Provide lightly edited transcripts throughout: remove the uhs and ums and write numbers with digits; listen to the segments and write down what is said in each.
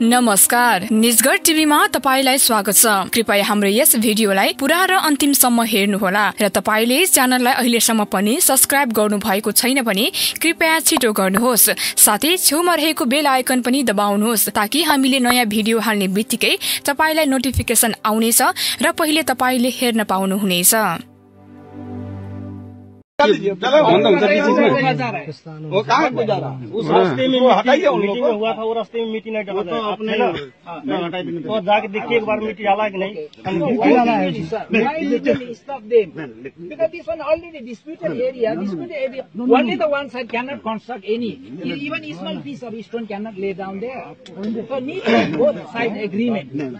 नमस्कार, निजगढ टिभीमा तपाईलाई स्वागत छ। कृपया हाम्रो यस भिडियोलाई पुरा र अन्तिमसम्म हेर्नुहोला र तपाईले यस च्यानललाई अहिलेसम्म पनि सब्स्क्राइब गर्नु भएको छैन भने कृपया छिटो गर्नुहोस्। साथै छेउमा रहेको बेल आइकन पनि दबाउनुहोस् ताकि हामीले नयाँ भिडियो हाल्ने बित्तिकै तपाईलाई नोटिफिकेसन आउनेछ र पहिले तपाईले हेर्न पाउनुहुनेछ। वो कहाँ को जा रहा है? उस रास्ते में हटाइए, मीटिंग में हुआ था, वो रास्ते में मीटिंग तो जाके देखिए एक बार मीटिंग आला कि नहीं। Stop them because this one already disputed area. Only the one side cannot construct any. Even small piece of stone cannot lay down there. So need both side agreement.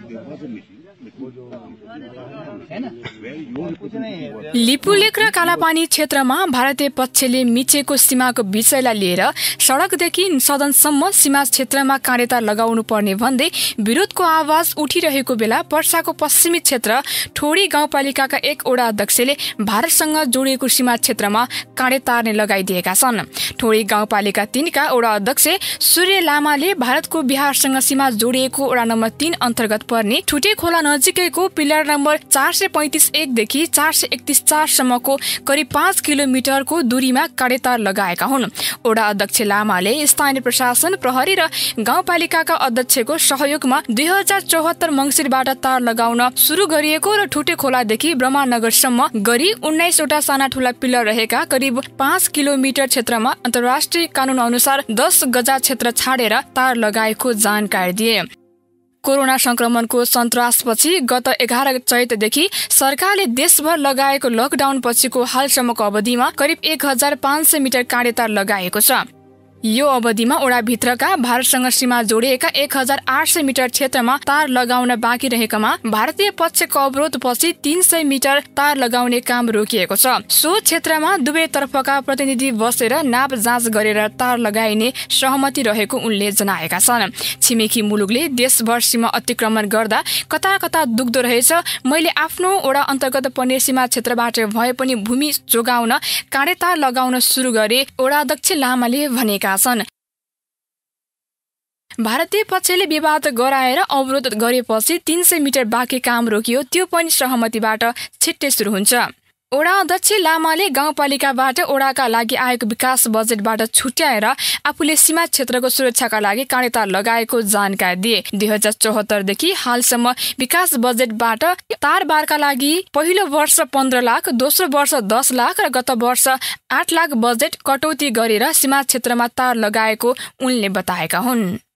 Lipulekh र कालापानी क्षेत्रमा भारतीय पक्षले मिचेको सीमाको विषयलाई लिएर सडकदेखि सदनसम्म सीमा क्षेत्रमा काँडेतार लगाउनु पर्ने भन्दै विरोधको आवाज उठिरहेको बेला पर्साको पश्चिमी क्षेत्र ठोडी गाउँपालिकाका एक वडा अध्यक्षले भारतसँग जोडिएको सीमा क्षेत्रमा काँडेतार नै लगाइदिएका छन्। ठोडी गाउँपालिका 3 का वडा अध्यक्ष सूर्य लामाले भारतको बिहारसँग सीमा जोडिएको वडा नम्बर 3 अन्तर्गत पर्ने ठुटे खोला नजिकैको पिलर नम्बर 435-1 देखि 431-4 सम्मको करिब 5 किलोमिटरको दूरीमा काँडेतार लगाएका हुन्। वडा अध्यक्ष लामाले स्थानीय प्रशासन, प्रहरी र गाउँपालिकाका अध्यक्षको सहयोगमा 2074 मंसिरबाट तार लगाउन सुरु गरिएको र ठुटे खोलादेखि ब्रह्मानगरसम्म गरी 19 वटा साना ठूला पिलर रहेका करिब 5 किलोमिटर क्षेत्रमा अन्तर्राष्ट्रिय कानून अनुसार 10 गजा क्षेत्र छाडेर तार लगाएको जानकारी दिए। कोरोना संक्रमणको सन्तासपछि गत 11 चैतदेखि सरकारले देशभर लगाएको लकडाउन पछिको हालसम्मको अवधिमा करिब 1500 मिटर काँडेतार लगाएको छ। यो अवधिमा ओडाभित्रका भारतसँग सीमा जोडिएका 1800 मिटर क्षेत्रमा तार लगाउन बाँकी रहेकामा भारतीय पक्षको अवरोधपछि 300 मिटर तार लगाउने काम रोकिएको छ। सो क्षेत्रमा दुवै तर्फका प्रतिनिधि बसेर नाप जाँच गरेर तार लगाइने सहमति रहेको उनले जनाएका छन्। छिमेकी मुलुकले देशभर सीमा अतिक्रमण गर्दा कता कता दुख्दो रहेछ। मैले आफ्नो ओडा अन्तर्गत पर्ने सीमा क्षेत्रबाट भए पनि भूमि जोगाउन काँडेतार लगाउन सुरु गरे, ओडा अध्यक्ष लामाले भनेका छन्। भारतीय पक्षले विवाद गराएर अवरोध गरेपछि 300 मिटर बाँकी काम रोकियो, त्यो पनि सहमतिबाट छिट्टै सुरु हुन्छ। ओडा अध्यक्ष लामाले गाउँपालिकाबाट ओडाका लागि आएको विकास बजेटबाट छुट्याएर आफूले सीमा क्षेत्रको सुरक्षाका लागि काँडेतार लगाएको जानकारी दिए। 2074 देखि हालसम्म विकास बजेटबाट तारबारका लागि पहिलो वर्ष 15 लाख, दोस्रो वर्ष 10 लाख र गत वर्ष 8 लाख बजेट कटौती गरेर सीमा क्षेत्रमा तार लगाएको उनले बताएका हुन्।